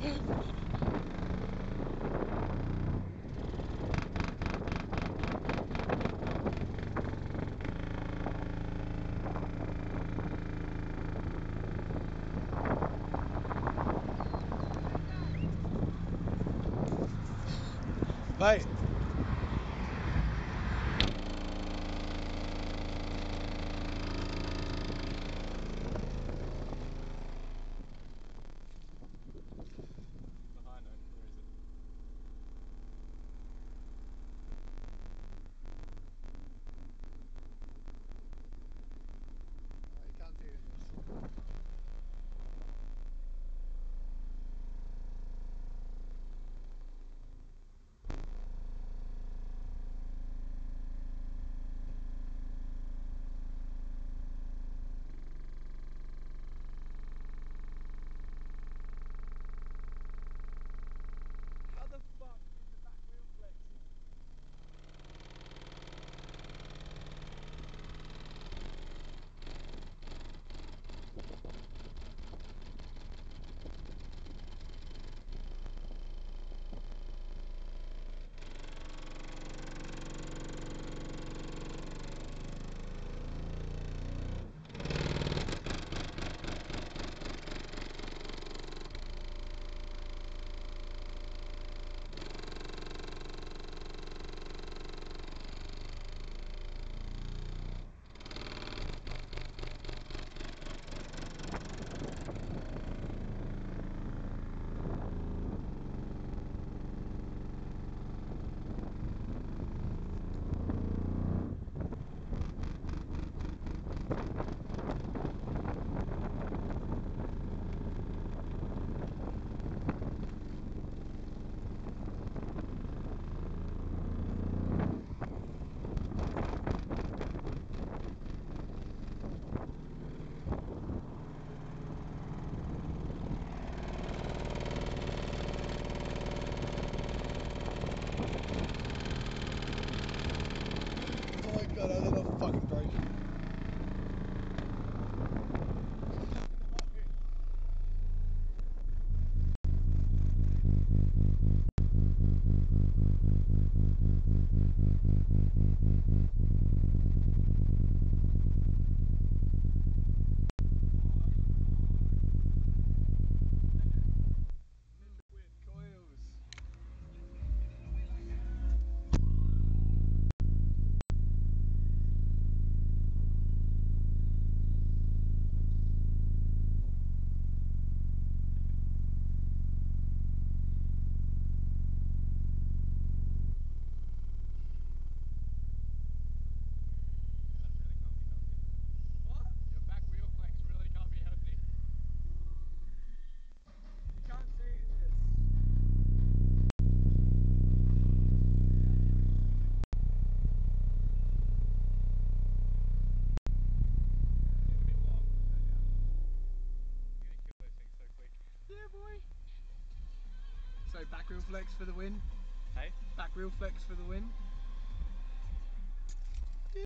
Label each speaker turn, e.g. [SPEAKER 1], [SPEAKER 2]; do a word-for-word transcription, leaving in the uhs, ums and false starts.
[SPEAKER 1] Mate.
[SPEAKER 2] Behind it, where is it?
[SPEAKER 1] Oh, you can't see it in this. How the fuck is the back wheel flexing? Oh my god, I don't know fucking brake. With coils.
[SPEAKER 2] That really can't be healthy.
[SPEAKER 1] What?
[SPEAKER 2] Your back wheel flex really can't be healthy.
[SPEAKER 1] You can't see it in this.
[SPEAKER 2] It's a bit long, no doubt. You're gonna kill those things so quick.
[SPEAKER 1] Yeah, boy. So back wheel flex for the win.
[SPEAKER 2] Hey?
[SPEAKER 1] Back wheel flex for the win.